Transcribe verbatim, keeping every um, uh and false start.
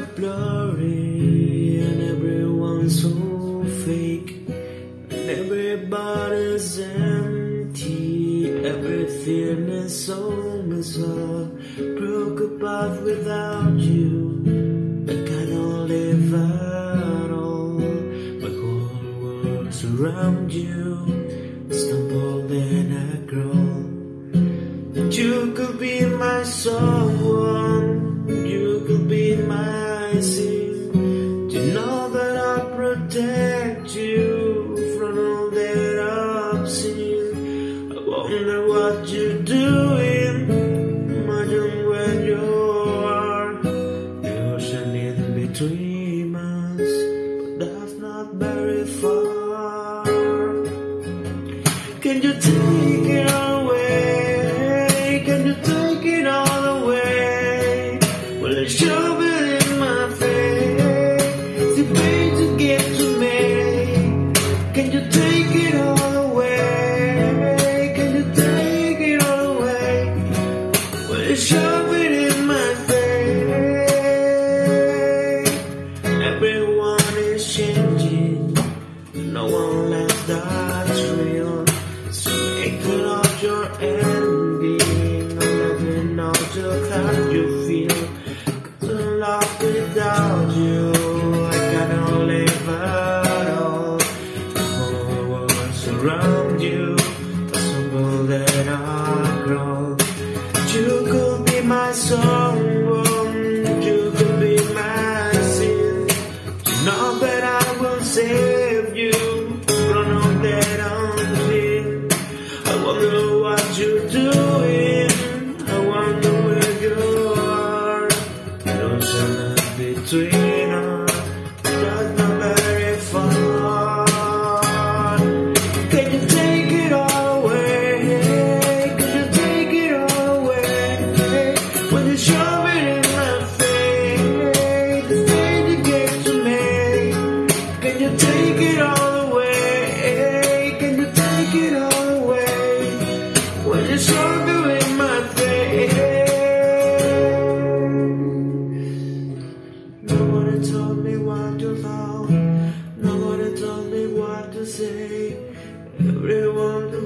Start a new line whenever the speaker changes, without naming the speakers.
blurry and everyone's so fake, and everybody's empty. Everything is so bizarre. Broke apart without you. I cannot live at all. My whole world's around you. Stumble and I crawl. You could be my someone. You could be my sin. You know that I protect you from all that I've seen. I wonder what you're doing. Imagine where you are. The ocean is between us, but that's not very far. Can you take it away? Can you take it all away? Well, I shove it in my face. The pain to get to me. Can you take it all away? Can you take it all away? Well, I shove it in my face. Everyone is changing. No one left that's real. So make it all your ending. I'm letting know just how you feel. Couldn't love without you. I cannot live at all. The whole world's around you. A symbol that I grow. You could be my someone. You could be my sin. You know that I will save you from all that I'm in. I wonder what you're doing. I wonder where you are. The ocean is between us, just not very far. Can you take it all away? Can you take it all away? When you shove it in my face, the thing you get to me. Can you take it all away? Can you take it all away? When you shove it in my face. Nobody told me what to love. Nobody told me what to say. Everyone